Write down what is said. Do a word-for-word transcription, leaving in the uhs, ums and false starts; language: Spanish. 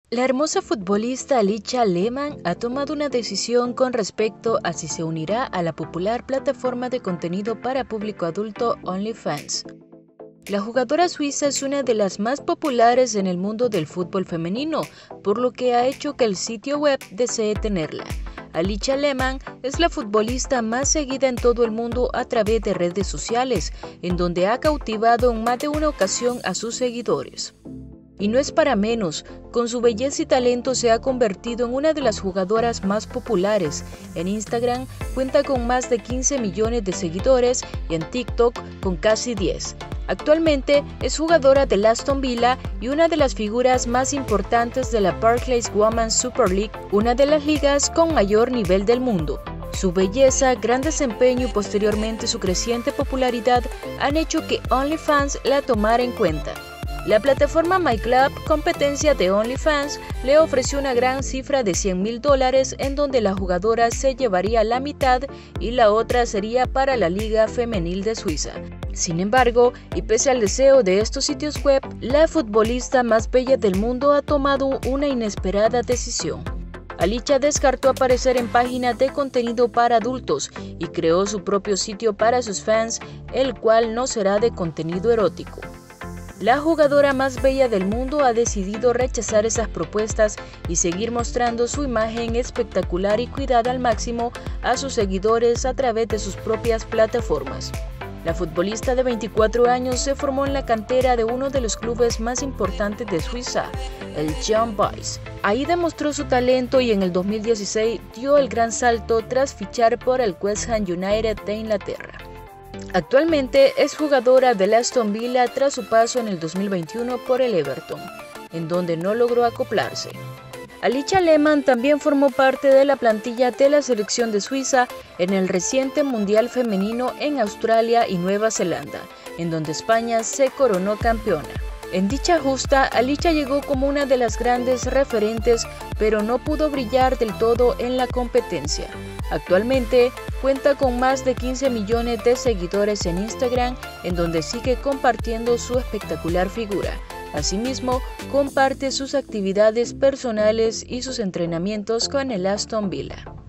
La hermosa futbolista Alicia Lehmann ha tomado una decisión con respecto a si se unirá a la popular plataforma de contenido para público adulto OnlyFans. La jugadora suiza es una de las más populares en el mundo del fútbol femenino, por lo que ha hecho que el sitio web desee tenerla. Alicia Lehmann es la futbolista más seguida en todo el mundo a través de redes sociales, en donde ha cautivado en más de una ocasión a sus seguidores. Y no es para menos, con su belleza y talento se ha convertido en una de las jugadoras más populares. En Instagram cuenta con más de quince millones de seguidores y en TikTok con casi diez. Actualmente es jugadora del Aston Villa y una de las figuras más importantes de la Barclays Women's Super League, una de las ligas con mayor nivel del mundo. Su belleza, gran desempeño y posteriormente su creciente popularidad han hecho que OnlyFans la tomara en cuenta. La plataforma MyClub, competencia de OnlyFans, le ofreció una gran cifra de cien mil dólares en donde la jugadora se llevaría la mitad y la otra sería para la Liga Femenil de Suiza. Sin embargo, y pese al deseo de estos sitios web, la futbolista más bella del mundo ha tomado una inesperada decisión. Alicia descartó aparecer en páginas de contenido para adultos y creó su propio sitio para sus fans, el cual no será de contenido erótico. La jugadora más bella del mundo ha decidido rechazar esas propuestas y seguir mostrando su imagen espectacular y cuidada al máximo a sus seguidores a través de sus propias plataformas. La futbolista de veinticuatro años se formó en la cantera de uno de los clubes más importantes de Suiza, el Young Boys. Ahí demostró su talento y en el dos mil dieciséis dio el gran salto tras fichar por el West Ham United de Inglaterra. Actualmente es jugadora del Aston Villa tras su paso en el dos mil veintiuno por el Everton, en donde no logró acoplarse. Alicia Lehmann también formó parte de la plantilla de la selección de Suiza en el reciente Mundial Femenino en Australia y Nueva Zelanda, en donde España se coronó campeona. En dicha justa, Alicia llegó como una de las grandes referentes, pero no pudo brillar del todo en la competencia. Actualmente cuenta con más de quince millones de seguidores en Instagram, en donde sigue compartiendo su espectacular figura. Asimismo, comparte sus actividades personales y sus entrenamientos con el Aston Villa.